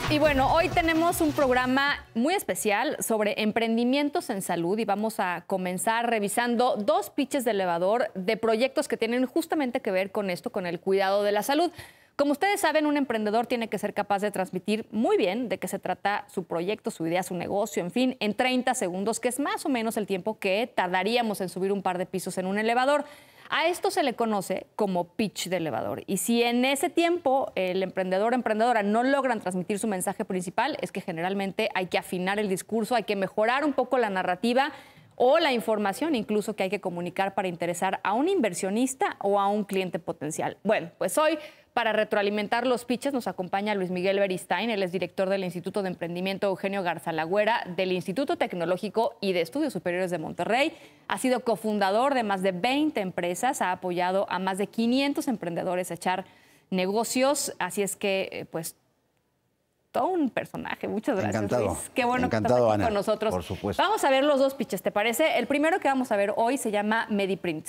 Y bueno, hoy tenemos un programa muy especial sobre emprendimientos en salud y vamos a comenzar revisando 2 pitches de elevador de proyectos que tienen justamente que ver con esto, con el cuidado de la salud. Como ustedes saben, un emprendedor tiene que ser capaz de transmitir muy bien de qué se trata su proyecto, su idea, su negocio, en fin, en 30 segundos, que es más o menos el tiempo que tardaríamos en subir un par de pisos en un elevador. A esto se le conoce como pitch de elevador. Y si en ese tiempo el emprendedor o emprendedora no logran transmitir su mensaje principal, es que generalmente hay que afinar el discurso, hay que mejorar un poco la narrativa o la información incluso que hay que comunicar para interesar a un inversionista o a un cliente potencial. Bueno, pues hoy, para retroalimentar los pitches, nos acompaña Luis Miguel Beristain. Él es director del Instituto de Emprendimiento Eugenio Garzalagüera, del Instituto Tecnológico y de Estudios Superiores de Monterrey. Ha sido cofundador de más de 20 empresas, ha apoyado a más de 500 emprendedores a echar negocios. Así es que, pues, todo un personaje. Muchas gracias, Encantado. Luis. Qué bueno Encantado, que estás aquí Ana, con nosotros. por supuesto. Vamos a ver los 2 pitches, ¿te parece? El primero que vamos a ver hoy se llama MediPrint.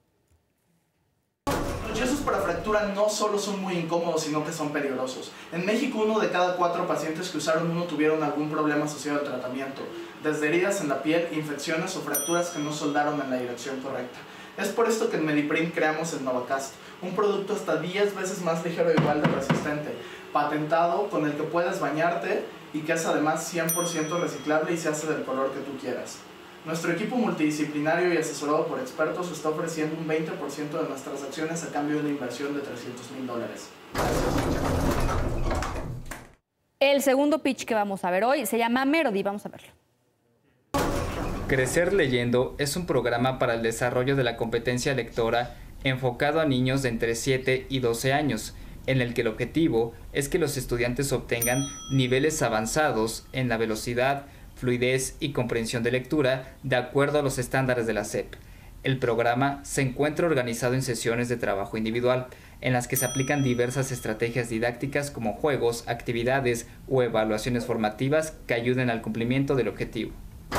Los yesos para fractura no solo son muy incómodos, sino que son peligrosos. En México, 1 de cada 4 pacientes que usaron uno tuvieron algún problema asociado al tratamiento, desde heridas en la piel, infecciones o fracturas que no soldaron en la dirección correcta. Es por esto que en MediPrint creamos el Novacast, un producto hasta 10 veces más ligero e igual de resistente, patentado, con el que puedes bañarte y que es además 100% reciclable y se hace del color que tú quieras. Nuestro equipo multidisciplinario y asesorado por expertos está ofreciendo un 20% de nuestras acciones a cambio de una inversión de $300,000. Gracias. El segundo pitch que vamos a ver hoy se llama Merody. Vamos a verlo. Crecer Leyendo es un programa para el desarrollo de la competencia lectora enfocado a niños de entre 7 y 12 años, en el que el objetivo es que los estudiantes obtengan niveles avanzados en la velocidad, fluidez y comprensión de lectura de acuerdo a los estándares de la SEP. El programa se encuentra organizado en sesiones de trabajo individual, en las que se aplican diversas estrategias didácticas como juegos, actividades o evaluaciones formativas que ayuden al cumplimiento del objetivo.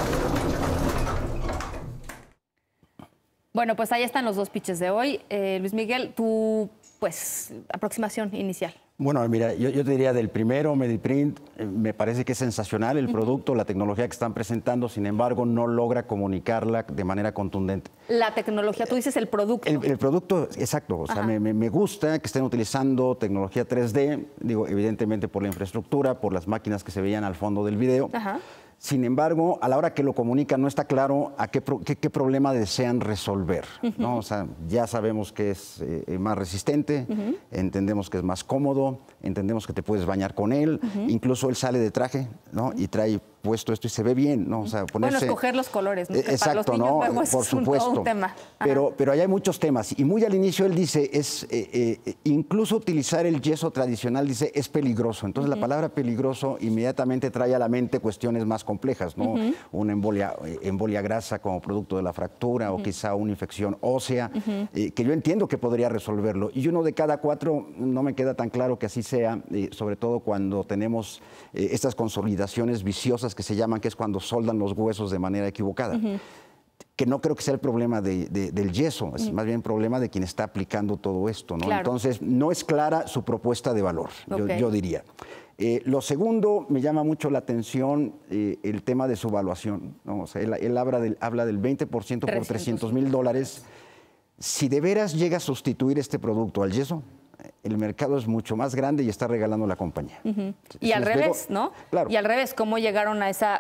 Bueno, pues ahí están los 2 pitches de hoy. Luis Miguel, tu aproximación inicial. Bueno, mira, yo te diría del primero, MediPrint, me parece que es sensacional el producto, la tecnología que están presentando, sin embargo, no logra comunicarla de manera contundente. La tecnología, tú dices el producto. El producto, exacto, o sea, me gusta que estén utilizando tecnología 3D, digo, evidentemente por la infraestructura, por las máquinas que se veían al fondo del video. Ajá. Sin embargo, a la hora que lo comunican no está claro a qué problema desean resolver, ¿no? O sea, ya sabemos que es más resistente, entendemos que es más cómodo, entendemos que te puedes bañar con él, incluso él sale de traje, ¿no? Y trae puesto esto y se ve bien, ¿no? O sea, ponerse... Bueno, escoger los colores, ¿no? Que Exacto, para los niños, ¿no? luego Por supuesto. Todo un tema. Pero ahí hay muchos temas. Y muy al inicio él dice, incluso utilizar el yeso tradicional, dice, es peligroso. Entonces la palabra peligroso inmediatamente trae a la mente cuestiones más complejas, ¿no? Una embolia grasa como producto de la fractura o quizá una infección ósea, que yo entiendo que podría resolverlo. Y 1 de cada 4 no me queda tan claro que así sea, sobre todo cuando tenemos estas consolidaciones viciosas que se llaman, que es cuando soldan los huesos de manera equivocada. Que no creo que sea el problema del yeso, es más bien el problema de quien está aplicando todo esto, ¿no? Claro. Entonces, no es clara su propuesta de valor, yo diría. Lo segundo, me llama mucho la atención el tema de su evaluación, ¿no? O sea, él habla del 20% por $300,000. Si de veras llega a sustituir este producto al yeso, el mercado es mucho más grande y está regalando la compañía. Y al revés, ¿no? Claro. Y al revés, ¿cómo llegaron a ese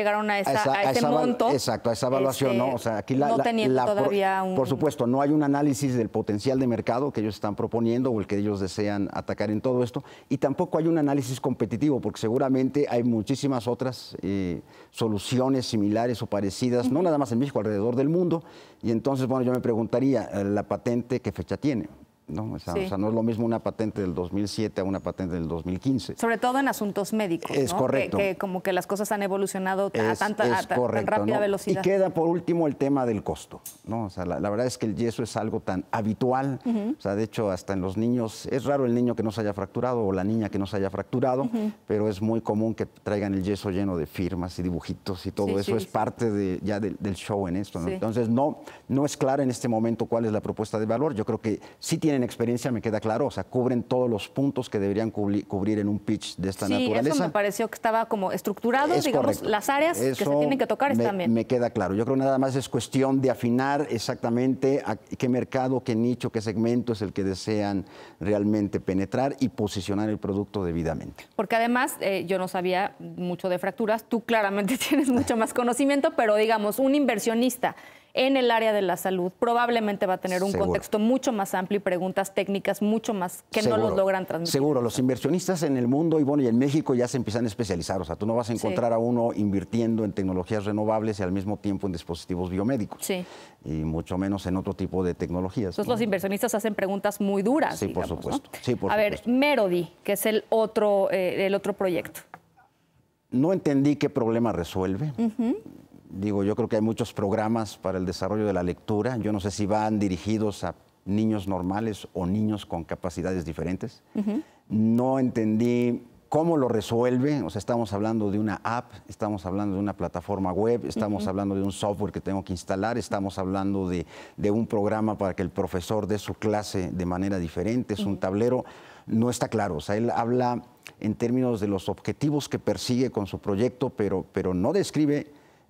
monto? Exacto, a esa evaluación, ¿no? O sea, aquí no teniendo todavía un... Por supuesto, no hay un análisis del potencial de mercado que ellos están proponiendo o el que ellos desean atacar en todo esto, y tampoco hay un análisis competitivo, porque seguramente hay muchísimas otras soluciones similares o parecidas, no nada más en México, alrededor del mundo, y entonces, bueno, yo me preguntaría, ¿la patente qué fecha tiene? ¿No? O sea, no es lo mismo una patente del 2007 a una patente del 2015. Sobre todo en asuntos médicos, es ¿no? correcto. Que como que las cosas han evolucionado a tan rápida velocidad. Y queda por último el tema del costo, ¿no? O sea, la verdad es que el yeso es algo tan habitual, o sea, de hecho hasta en los niños, es raro el niño que no se haya fracturado o la niña que no se haya fracturado, pero es muy común que traigan el yeso lleno de firmas y dibujitos y todo eso es parte del show en esto, ¿no? Entonces no es clara en este momento cuál es la propuesta de valor. Yo creo que sí tiene tienen experiencia, me queda claro, o sea, cubren todos los puntos que deberían cubrir en un pitch de esta naturaleza. Sí, eso me pareció que estaba como estructurado, Es digamos, correcto. las áreas que se tienen que tocar están bien. Me queda claro. Yo creo que nada más es cuestión de afinar exactamente a qué mercado, qué nicho, qué segmento es el que desean realmente penetrar y posicionar el producto debidamente. Porque además, yo no sabía mucho de fracturas, tú claramente tienes mucho más conocimiento, pero digamos, un inversionista en el área de la salud probablemente va a tener un contexto mucho más amplio y preguntas técnicas mucho más que no los logran transmitir. Seguro, los inversionistas en el mundo y bueno, y en México ya se empiezan a especializar, o sea, tú no vas a encontrar a uno invirtiendo en tecnologías renovables y al mismo tiempo en dispositivos biomédicos. Sí. Y mucho menos en otro tipo de tecnologías. Entonces los inversionistas hacen preguntas muy duras. Sí, digamos, por supuesto. ¿no? Sí, por a supuesto. ver, Merody, que es el otro proyecto. No entendí qué problema resuelve. Digo, yo creo que hay muchos programas para el desarrollo de la lectura. Yo no sé si van dirigidos a niños normales o niños con capacidades diferentes. No entendí cómo lo resuelve. O sea, estamos hablando de una app, estamos hablando de una plataforma web, estamos hablando de un software que tengo que instalar, estamos hablando de un programa para que el profesor dé su clase de manera diferente. Es un tablero. No está claro. O sea, él habla en términos de los objetivos que persigue con su proyecto, pero no describe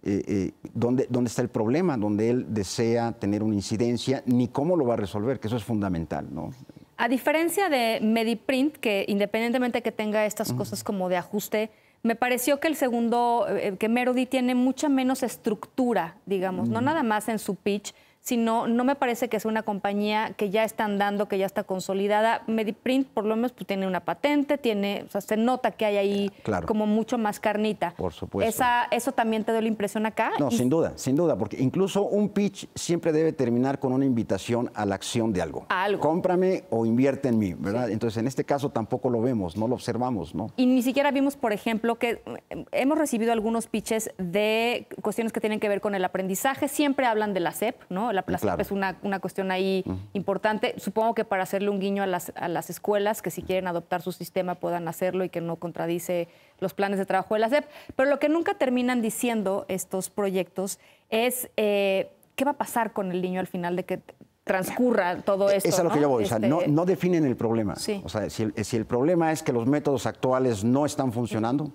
dónde está el problema, donde él desea tener una incidencia, ni cómo lo va a resolver, que eso es fundamental, ¿no? A diferencia de Mediprint, que independientemente que tenga estas cosas como de ajuste, me pareció que el segundo, que Merody tiene mucha menos estructura, digamos, no nada más en su pitch, sino no me parece que sea una compañía que ya está andando, que ya está consolidada. Mediprint, por lo menos, pues, tiene una patente, o sea, se nota que hay ahí como mucho más carnita. Por supuesto. ¿Eso también te dio la impresión acá? No, sin duda, porque incluso un pitch siempre debe terminar con una invitación a la acción de algo. A algo. Cómprame o invierte en mí, ¿verdad? Sí. Entonces, en este caso tampoco lo vemos, no lo observamos, ¿no? Y ni siquiera vimos, por ejemplo, que hemos recibido algunos pitches de cuestiones que tienen que ver con el aprendizaje. Siempre hablan de la SEP, ¿no? La SEP es una cuestión ahí importante. Supongo que para hacerle un guiño a las escuelas, que si quieren adoptar su sistema puedan hacerlo y que no contradice los planes de trabajo de la SEP. Pero lo que nunca terminan diciendo estos proyectos es qué va a pasar con el niño al final de que transcurra todo esto. Es a lo que yo voy. O sea, no definen el problema. Sí. O sea, si el problema es que los métodos actuales no están funcionando,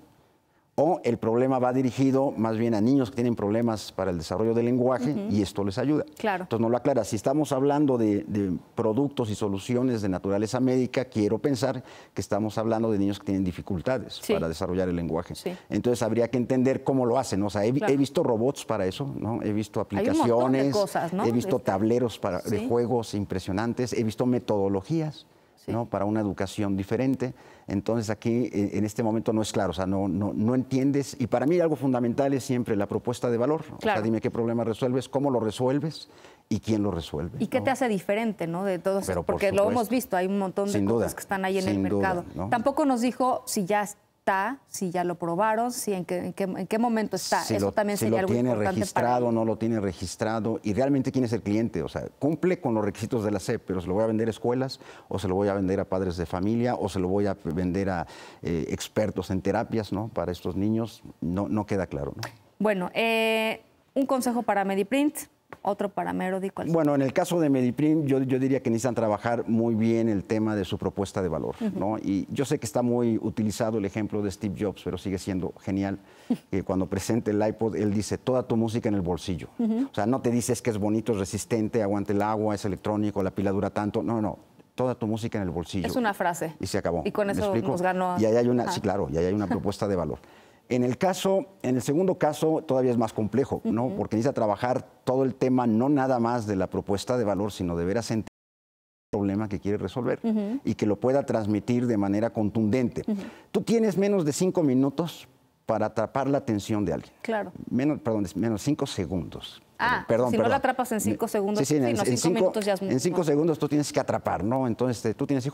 o el problema va dirigido más bien a niños que tienen problemas para el desarrollo del lenguaje y esto les ayuda. Claro. Entonces no lo aclara. Si estamos hablando de productos y soluciones de naturaleza médica, quiero pensar que estamos hablando de niños que tienen dificultades para desarrollar el lenguaje. Sí. Entonces habría que entender cómo lo hacen. O sea, he visto robots para eso, ¿no? He visto aplicaciones, hay un montón de cosas, ¿no? He visto tableros de juegos impresionantes, he visto metodologías, ¿no? Para una educación diferente. Entonces aquí en este momento no es claro, o sea, no entiendes. Y para mí algo fundamental es siempre la propuesta de valor. Claro. O sea, dime qué problema resuelves, cómo lo resuelves y quién lo resuelve. ¿Y qué te hace diferente, ¿no? De todo eso, porque lo hemos visto, hay un montón de cosas que están ahí en el mercado. ¿No? Tampoco nos dijo si ya está, si ya lo probaron, si en qué momento está. Eso también sería algo importante. Si lo tiene registrado, no lo tiene registrado y realmente quién es el cliente. O sea, cumple con los requisitos de la SEP, pero se lo voy a vender a escuelas o se lo voy a vender a padres de familia o se lo voy a vender a expertos en terapias, ¿no? Para estos niños, no queda claro, ¿no? Bueno, un consejo para Mediprint. Otro para Merody. Bueno, en el caso de Mediprint, yo diría que necesitan trabajar muy bien el tema de su propuesta de valor, ¿no? Y yo sé que está muy utilizado el ejemplo de Steve Jobs, pero sigue siendo genial. Cuando presenta el iPod, él dice, toda tu música en el bolsillo. O sea, no te dices que es bonito, es resistente, aguanta el agua, es electrónico, la pila dura tanto. No. Toda tu música en el bolsillo. Es una frase. Y se acabó. Y con eso nos ganó. Y ahí hay una, sí, claro, y ahí hay una propuesta de valor. En el segundo caso todavía es más complejo, ¿no? Porque necesita trabajar todo el tema, no nada más de la propuesta de valor, sino de veras entender el problema que quiere resolver y que lo pueda transmitir de manera contundente. Tú tienes menos de 5 minutos para atrapar la atención de alguien. Claro. Menos 5 segundos. Si no la atrapas en 5 segundos, en 5 minutos ya es en 5 segundos tú tienes que atrapar, ¿no? Entonces, ¿tú tienes hijos?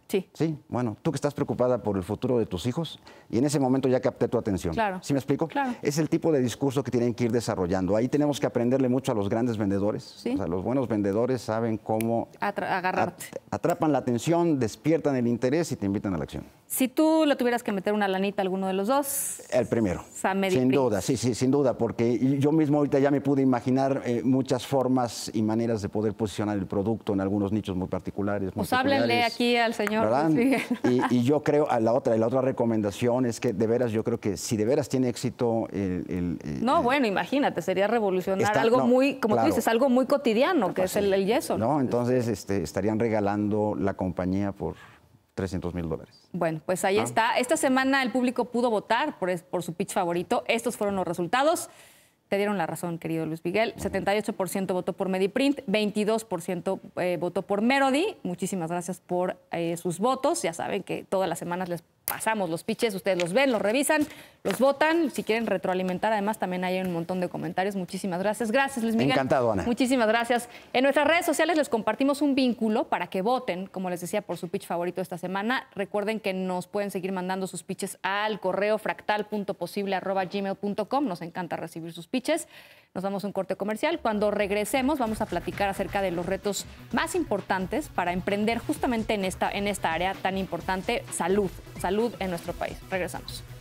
Sí. Sí, bueno, tú que estás preocupada por el futuro de tus hijos y en ese momento ya capté tu atención. Claro. ¿Sí me explico? Claro. Es el tipo de discurso que tienen que ir desarrollando. Ahí tenemos que aprenderle mucho a los grandes vendedores. Sí. O sea, los buenos vendedores saben cómo Agarrarte. atrapan la atención, despiertan el interés y te invitan a la acción. Si tú le tuvieras que meter una lanita a alguno de los dos. El primero. Sam Sin Mediprints. duda, sí, sin duda, porque yo mismo ahorita ya me pude imaginar muchas formas y maneras de poder posicionar el producto en algunos nichos muy particulares. Pues háblenle aquí al señor ¿verdad? Luis Miguel. Y yo creo, la otra recomendación es que de veras, yo creo que si de veras tiene éxito No, bueno, imagínate, sería revolucionar algo no, muy, como claro. tú dices, algo muy cotidiano, que es el yeso. No, entonces estarían regalando la compañía por $300,000. Bueno, pues ahí está. Esta semana el público pudo votar por su pitch favorito. Estos fueron los resultados. Te dieron la razón, querido Luis Miguel. 78% votó por Mediprint, 22% votó por Merody. Muchísimas gracias por sus votos. Ya saben que todas las semanas les pasamos los pitches, ustedes los ven, los revisan, los votan. Si quieren retroalimentar, además también hay un montón de comentarios. Muchísimas gracias. Gracias, Luis Miguel. Encantado, Ana. Muchísimas gracias. En nuestras redes sociales les compartimos un vínculo para que voten, como les decía, por su pitch favorito esta semana. Recuerden que nos pueden seguir mandando sus pitches al correo fractal.posible@gmail.com. Nos encanta recibir sus pitches. Nos damos un corte comercial. Cuando regresemos vamos a platicar acerca de los retos más importantes para emprender justamente en esta área tan importante, salud en nuestro país. Regresamos.